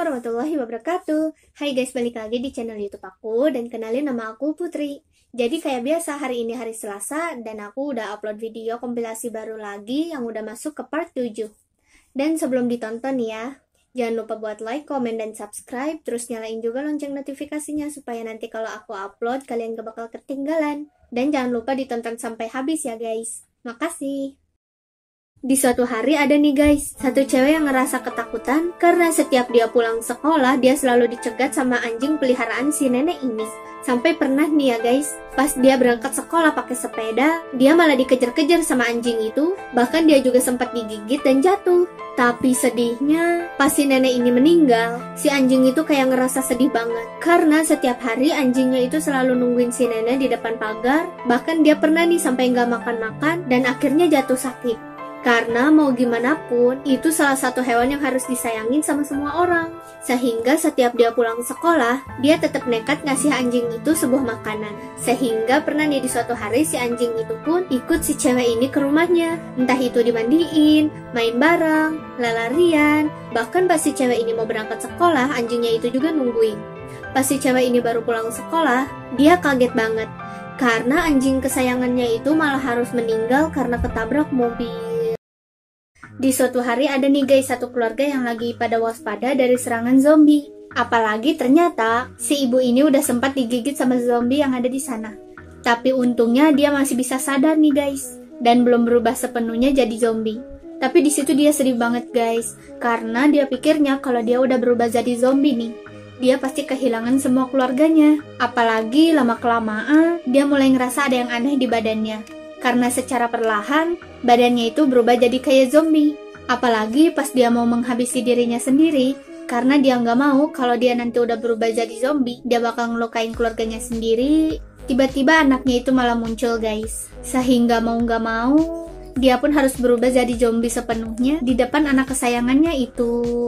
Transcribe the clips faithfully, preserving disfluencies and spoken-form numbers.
warahmatullahi wabarakatuh. Hai guys, balik lagi di channel YouTube aku dan kenalin nama aku Putri. Jadi kayak biasa hari ini hari Selasa dan aku udah upload video kompilasi baru lagi yang udah masuk ke part tujuh. Dan sebelum ditonton ya, jangan lupa buat like, komen, dan subscribe. Terus nyalain juga lonceng notifikasinya supaya nanti kalau aku upload kalian gak bakal ketinggalan. Dan jangan lupa ditonton sampai habis ya guys. Makasih. Di suatu hari ada nih guys, satu cewek yang ngerasa ketakutan karena setiap dia pulang sekolah dia selalu dicegat sama anjing peliharaan si nenek ini. Sampai pernah nih ya guys, pas dia berangkat sekolah pakai sepeda, dia malah dikejar-kejar sama anjing itu. Bahkan dia juga sempat digigit dan jatuh. Tapi sedihnya, pas si nenek ini meninggal, si anjing itu kayak ngerasa sedih banget. Karena setiap hari anjingnya itu selalu nungguin si nenek di depan pagar. Bahkan dia pernah nih sampai nggak makan-makan dan akhirnya jatuh sakit. Karena mau gimana pun, itu salah satu hewan yang harus disayangin sama semua orang. Sehingga setiap dia pulang sekolah, dia tetap nekat ngasih anjing itu sebuah makanan. Sehingga pernah nih di suatu hari si anjing itu pun ikut si cewek ini ke rumahnya. Entah itu dimandiin, main bareng, lelarian. Bahkan pas si cewek ini mau berangkat sekolah, anjingnya itu juga nungguin. Pas si cewek ini baru pulang sekolah, dia kaget banget. Karena anjing kesayangannya itu malah harus meninggal karena ketabrak mobil. Di suatu hari ada nih guys satu keluarga yang lagi pada waspada dari serangan zombie. Apalagi ternyata si ibu ini udah sempat digigit sama zombie yang ada di sana. Tapi untungnya dia masih bisa sadar nih guys dan belum berubah sepenuhnya jadi zombie. Tapi di situ dia sedih banget guys karena dia pikirnya kalau dia udah berubah jadi zombie nih, dia pasti kehilangan semua keluarganya. Apalagi lama-kelamaan dia mulai ngerasa ada yang aneh di badannya. Karena secara perlahan, badannya itu berubah jadi kayak zombie. Apalagi pas dia mau menghabisi dirinya sendiri, karena dia nggak mau kalau dia nanti udah berubah jadi zombie, dia bakal ngelukain keluarganya sendiri. Tiba-tiba anaknya itu malah muncul guys. Sehingga mau nggak mau, dia pun harus berubah jadi zombie sepenuhnya di depan anak kesayangannya itu.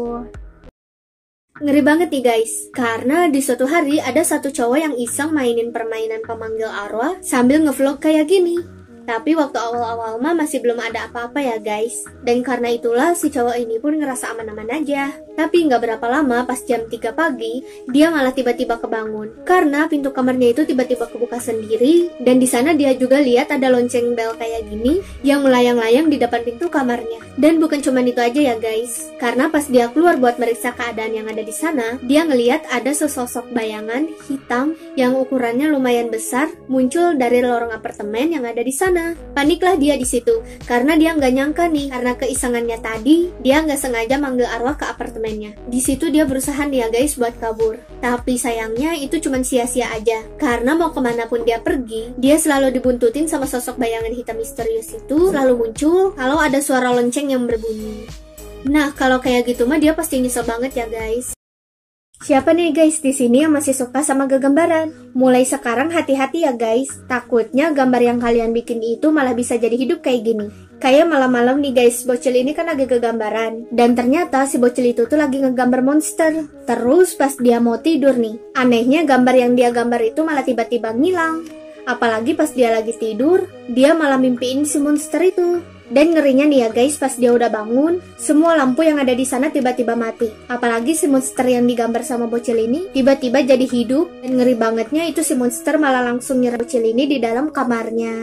Ngeri banget nih guys, karena di suatu hari ada satu cowok yang iseng mainin permainan pemanggil arwah sambil ngevlog kayak gini. Tapi waktu awal-awal mah masih belum ada apa-apa ya guys. Dan karena itulah si cowok ini pun ngerasa aman-aman aja. Tapi nggak berapa lama pas jam tiga pagi, dia malah tiba-tiba kebangun. Karena pintu kamarnya itu tiba-tiba kebuka sendiri. Dan di sana dia juga lihat ada lonceng bel kayak gini yang melayang-layang di depan pintu kamarnya. Dan bukan cuma itu aja ya guys. Karena pas dia keluar buat meriksa keadaan yang ada di sana, dia ngelihat ada sesosok bayangan hitam yang ukurannya lumayan besar muncul dari lorong apartemen yang ada di sana. Paniklah dia di situ karena dia nggak nyangka nih, karena keisengannya tadi dia nggak sengaja manggil arwah ke apartemennya. Di situ dia berusaha nih ya guys buat kabur, tapi sayangnya itu cuma sia-sia aja karena mau kemana pun dia pergi, dia selalu dibuntutin sama sosok bayangan hitam misterius itu. Selalu muncul kalau ada suara lonceng yang berbunyi. Nah kalau kayak gitu mah dia pasti nyesel banget ya guys. Siapa nih guys di sini yang masih suka sama gegambaran? Mulai sekarang hati-hati ya guys. Takutnya gambar yang kalian bikin itu malah bisa jadi hidup kayak gini. Kayak malam-malam nih guys, bocil ini kan lagi gegambaran. Dan ternyata si bocil itu tuh lagi ngegambar monster. Terus pas dia mau tidur nih, anehnya gambar yang dia gambar itu malah tiba-tiba ngilang. Apalagi pas dia lagi tidur, dia malah mimpiin si monster itu. Dan ngerinya nih ya guys, pas dia udah bangun, semua lampu yang ada di sana tiba-tiba mati. Apalagi si monster yang digambar sama bocil ini tiba-tiba jadi hidup. Dan ngeri bangetnya itu si monster malah langsung nyerang bocil ini di dalam kamarnya.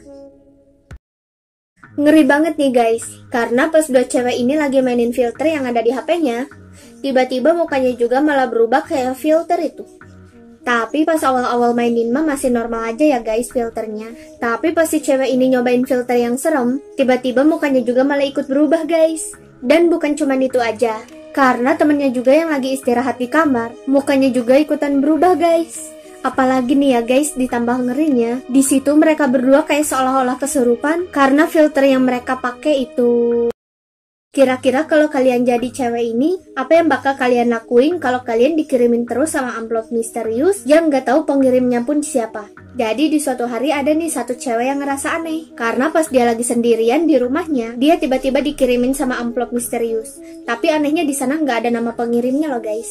Ngeri banget nih guys, karena pas dua cewek ini lagi mainin filter yang ada di H P-nya, tiba-tiba mukanya juga malah berubah kayak filter itu. Tapi pas awal-awal mainin mah masih normal aja ya guys filternya. Tapi pas si cewek ini nyobain filter yang serem, tiba-tiba mukanya juga malah ikut berubah guys. Dan bukan cuman itu aja, karena temennya juga yang lagi istirahat di kamar, mukanya juga ikutan berubah guys. Apalagi nih ya guys, ditambah ngerinya, di situ mereka berdua kayak seolah-olah kesurupan karena filter yang mereka pakai itu. Kira-kira kalau kalian jadi cewek ini, apa yang bakal kalian lakuin kalau kalian dikirimin terus sama amplop misterius yang nggak tahu pengirimnya pun siapa? Jadi di suatu hari ada nih satu cewek yang ngerasa aneh, karena pas dia lagi sendirian di rumahnya, dia tiba-tiba dikirimin sama amplop misterius. Tapi anehnya di sana nggak ada nama pengirimnya loh guys.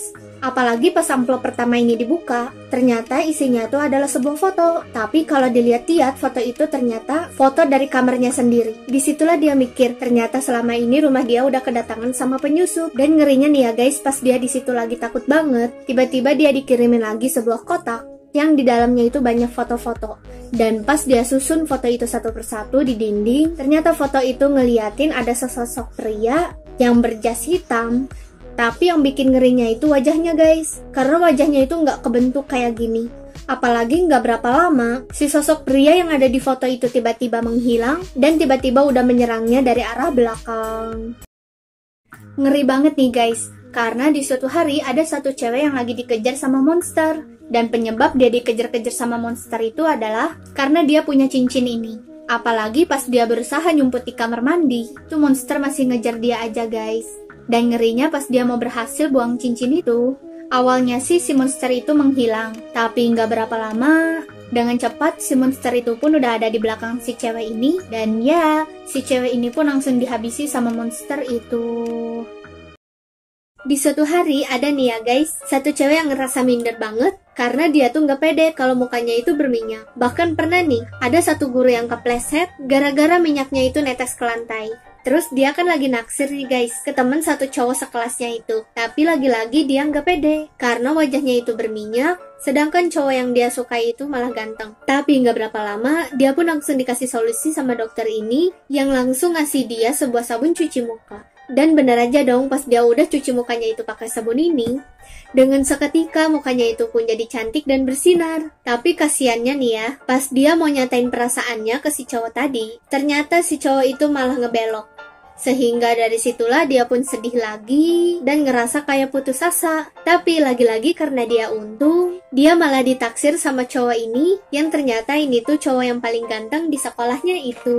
Apalagi pas amplop pertama ini dibuka, ternyata isinya tuh adalah sebuah foto. Tapi kalau dilihat-lihat, foto itu ternyata foto dari kamarnya sendiri. Disitulah dia mikir, ternyata selama ini rumah dia udah kedatangan sama penyusup. Dan ngerinya nih ya guys, pas dia disitu lagi takut banget, tiba-tiba dia dikirimin lagi sebuah kotak yang di dalamnya itu banyak foto-foto. Dan pas dia susun foto itu satu persatu di dinding, ternyata foto itu ngeliatin ada sesosok pria yang berjas hitam. Tapi yang bikin ngerinya itu wajahnya guys, karena wajahnya itu nggak kebentuk kayak gini. Apalagi nggak berapa lama, si sosok pria yang ada di foto itu tiba-tiba menghilang dan tiba-tiba udah menyerangnya dari arah belakang. Ngeri banget nih guys, karena di suatu hari ada satu cewek yang lagi dikejar sama monster. Dan penyebab dia dikejar-kejar sama monster itu adalah karena dia punya cincin ini. Apalagi pas dia berusaha nyumput di kamar mandi, tuh monster masih ngejar dia aja guys. Dan ngerinya pas dia mau berhasil buang cincin itu, awalnya sih si monster itu menghilang. Tapi nggak berapa lama, dengan cepat si monster itu pun udah ada di belakang si cewek ini. Dan ya, si cewek ini pun langsung dihabisi sama monster itu. Di suatu hari ada nih ya guys, satu cewek yang ngerasa minder banget karena dia tuh nggak pede kalau mukanya itu berminyak. Bahkan pernah nih, ada satu guru yang kepleset gara-gara minyaknya itu netes ke lantai. Terus dia kan lagi naksir nih guys ke temen satu cowok sekelasnya itu. Tapi lagi-lagi dia nggak pede karena wajahnya itu berminyak, sedangkan cowok yang dia suka itu malah ganteng. Tapi nggak berapa lama, dia pun langsung dikasih solusi sama dokter ini yang langsung ngasih dia sebuah sabun cuci muka. Dan bener aja dong, pas dia udah cuci mukanya itu pakai sabun ini, dengan seketika mukanya itu pun jadi cantik dan bersinar. Tapi kasiannya nih ya, pas dia mau nyatain perasaannya ke si cowok tadi, ternyata si cowok itu malah ngebelok. Sehingga dari situlah dia pun sedih lagi dan ngerasa kayak putus asa. Tapi lagi-lagi karena dia untung, dia malah ditaksir sama cowok ini yang ternyata ini tuh cowok yang paling ganteng di sekolahnya itu.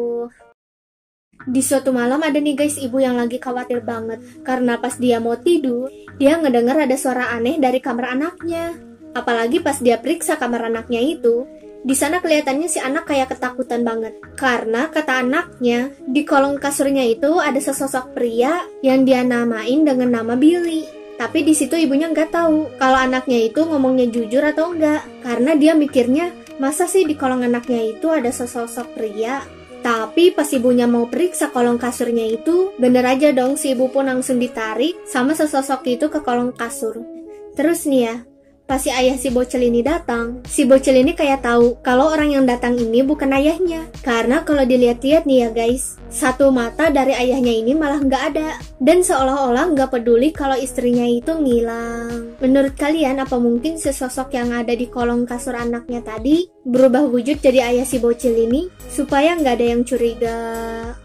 Di suatu malam ada nih guys ibu yang lagi khawatir banget karena pas dia mau tidur, dia ngedenger ada suara aneh dari kamar anaknya. Apalagi pas dia periksa kamar anaknya itu, di sana kelihatannya si anak kayak ketakutan banget. Karena kata anaknya, di kolong kasurnya itu ada sesosok pria yang dia namain dengan nama Billy. Tapi di situ ibunya nggak tahu kalau anaknya itu ngomongnya jujur atau enggak. Karena dia mikirnya, masa sih di kolong anaknya itu ada sesosok pria? Tapi pas ibunya mau periksa kolong kasurnya itu, bener aja dong si ibu pun langsung ditarik sama sesosok itu ke kolong kasur. Terus nih ya, pas si ayah si bocil ini datang, si bocil ini kayak tahu kalau orang yang datang ini bukan ayahnya. Karena kalau dilihat-lihat nih ya guys, satu mata dari ayahnya ini malah nggak ada. Dan seolah-olah nggak peduli kalau istrinya itu ngilang. Menurut kalian apa mungkin sesosok yang ada di kolong kasur anaknya tadi berubah wujud jadi ayah si bocil ini supaya nggak ada yang curiga?